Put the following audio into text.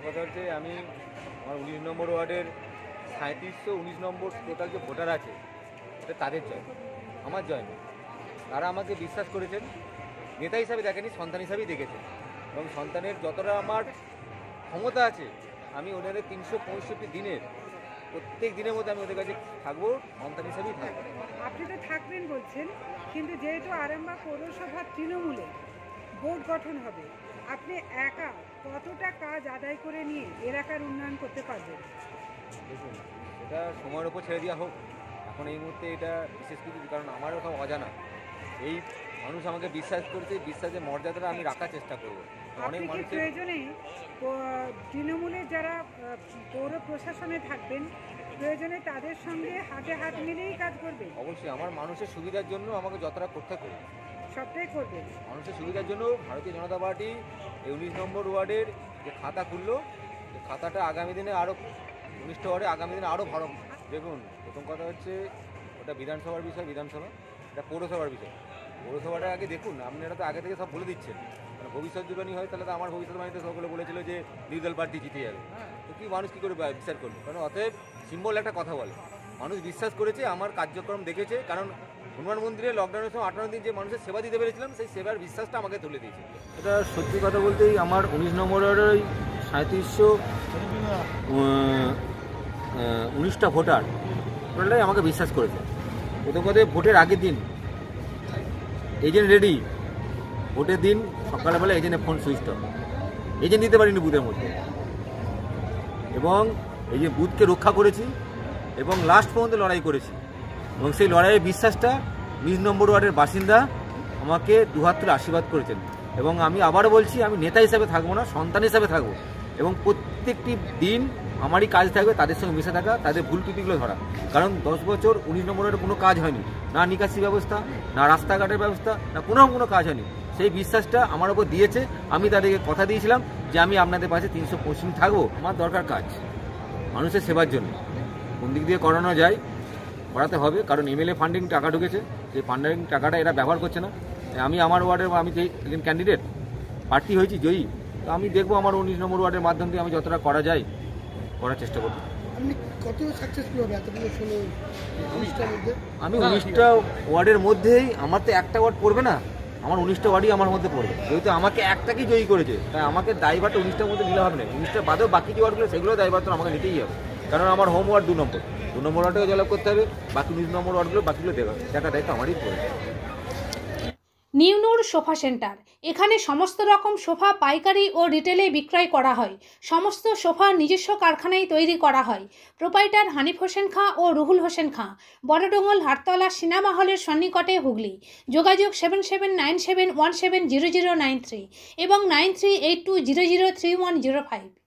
কথা হচ্ছে আমি আমার 19 নম্বর ওয়ার্ডের 3719 নম্বর টোটাল যে ভোটার আছে এটা তাদের জয়, আমার জয় না। তারা আমাকে বিশ্বাস করেছেন, নেতা হিসাবে দেখেনি, সন্তান হিসাবেই দেখেছেন। এবং সন্তানের যতটা আমার ক্ষমতা আছে আমি ওনাদের 365 দিনের প্রত্যেক দিনের মধ্যে আমি ওদের কাছে থাকবো, সন্তান হিসাবেই থাকবো। আপনি তো থাকবেন বলছেন, কিন্তু যেহেতু আরামবাগ পৌরসভার তৃণমূলে বোর্ড গঠন হবে, আপনি একা কতটা কাজ আদায় করে নিয়ে এলাকার উন্নয়ন করতে পারবেন? দেখুন, এটা সময়ের ওপর ছেড়ে দেওয়া হোক। এখন এই মুহূর্তে এটা বিশেষ কিছু, কারণ আমারও সব অজানা। এই মানুষ আমাকে বিশ্বাস করছে, বিশ্বাসের মর্যাদাটা আমি রাখার চেষ্টা করবো। অনেক মানুষ প্রয়োজনে তৃণমূলের যারা পৌর প্রশাসনে থাকবেন, প্রয়োজনে তাদের সঙ্গে হাতে হাত মিলিয়েই কাজ করবে। অবশ্যই আমার মানুষের সুবিধার জন্য আমাকে যতটা করতে হবে সবটাই করবে। মানুষের সুবিধার জন্য ভারতীয় জনতা পার্টি এই 19 নম্বর ওয়ার্ডের যে খাতা খুললো, এই খাতাটা আগামী দিনে আরও 19টা ওয়ার্ডে আগামী দিনে আরও ভালো। দেখুন, প্রথম কথা হচ্ছে ওটা বিধানসভার বিষয়, বিধানসভা, এটা পৌরসভার বিষয়। পৌরসভাটা আগে দেখুন, আপনারা তো আগে থেকে সব বলে দিচ্ছেন। মানে ভবিষ্যৎ জীবনী হয়, তাহলে তো আমার ভবিষ্যৎবাণীতে সকলে বলেছিল যে নির্দল পার্টি জিতে যাবে। তো কি মানুষ কী করে বিচার করবে? কারণ অতএব সিম্বল একটা কথা বলে, মানুষ বিশ্বাস করেছে, আমার কার্যক্রম দেখেছে। কারণ হনুমান মন্দিরে লকডাউনের সময় 58 দিন যে মানুষের সেবা দিতে পেরেছিলাম, সেই সেবার বিশ্বাসটা আমাকে তুলে দিয়েছে। এটা সত্যি কথা বলতেই আমার 19 নম্বরের ওই 3719টা ভোটার টোটালটাই আমাকে বিশ্বাস করেছে। প্রথম কথা, ভোটের আগের দিন এজেন্ট রেডি, ভোটের দিন সকালবেলা এজেন্টের ফোন সুইচ অফ, এজেন্ট দিতে পারিনি বুথের মধ্যে। এবং এই যে বুথকে রক্ষা করেছি এবং লাস্ট পর্যন্ত লড়াই করেছি, এবং সেই লড়াইয়ের বিশ্বাসটা 19 নম্বর ওয়ার্ডের বাসিন্দা আমাকে দুহাত তুলে আশীর্বাদ করেছেন। এবং আমি আবারও বলছি, আমি নেতা হিসাবে থাকবো না, সন্তান হিসাবে থাকবো। এবং প্রত্যেকটি দিন আমারই কাজ থাকবে তাদের সঙ্গে মিশে থাকা, তাদের ভুল ত্রুটিগুলো ধরা। কারণ 10 বছর 19 নম্বরের কোনো কাজ হয়নি, না নিকাশি ব্যবস্থা, না রাস্তাঘাটের ব্যবস্থা, না কোনো কাজ হয়নি। সেই বিশ্বাসটা আমার ওপর দিয়েছে। আমি তাদেরকে কথা দিয়েছিলাম যে আমি আপনাদের পাশে 325 দিন থাকবো। আমার দরকার কাজ মানুষের সেবার জন্য, কোন দিক দিয়ে করানো যায় করাতে হবে। কারণ এমএলএ ফান্ডিং টাকা ঢুকেছে, সেই ফান্ডিং টাকাটা এরা ব্যবহার করছে না। আমি আমার ওয়ার্ডের, আমি যে একজন ক্যান্ডিডেট, প্রার্থী হয়েছি, জয়ী, তো আমি দেখবো আমার 19 নম্বর ওয়ার্ডের মাধ্যম দিয়ে আমি যতটা করা যায় করার চেষ্টা করব। আপনি কত সাকসেসফুল হবে এতগুলো 19টার মধ্যে? আমি 19টা ওয়ার্ডের মধ্যেই, আমার তো একটা ওয়ার্ড পড়বে না, আমার 19টা ওয়ার্ডই আমার মধ্যে পড়বে। যেহেতু আমাকে একটাকেই জয়ী করেছে, তাই আমাকে দায়ভারটা 19টার মধ্যে নিলে হবে না। 19টা বাদেও বাকি যে ওয়ার্ডগুলো, সেগুলো দায়ভার তো আমাকে নিতেই হবে। কারণ আমার হোম ওয়ার্ড 2 নম্বর ওয়ার্ডটাকে জয়লাভ করতে হবে, বাকি 19 নম্বর ওয়ার্ডগুলো বাকিগুলো দেখা দায়িত্ব আমারই পড়বে। নিউ নূর সোফা সেন্টার, এখানে সমস্ত রকম সোফা পাইকারি ও রিটেলে বিক্রয় করা হয়। সমস্ত সোফা নিজস্ব কারখানায় তৈরি করা হয়। প্রোপাইটার হানিফ হোসেন খাঁ ও রুহুল হোসেন খাঁ, বড়ডোঙ্গল হাটতলা সিনেমা হলের সন্নিকটে, হুগলি। যোগাযোগ 7797170093 এবং 9382003105।